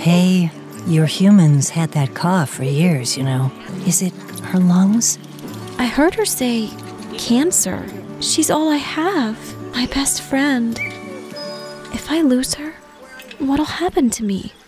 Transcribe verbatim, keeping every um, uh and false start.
Hey, your humans had that cough for years, you know. Is it her lungs? I heard her say, cancer. She's all I have, my best friend. If I lose her, what'll happen to me?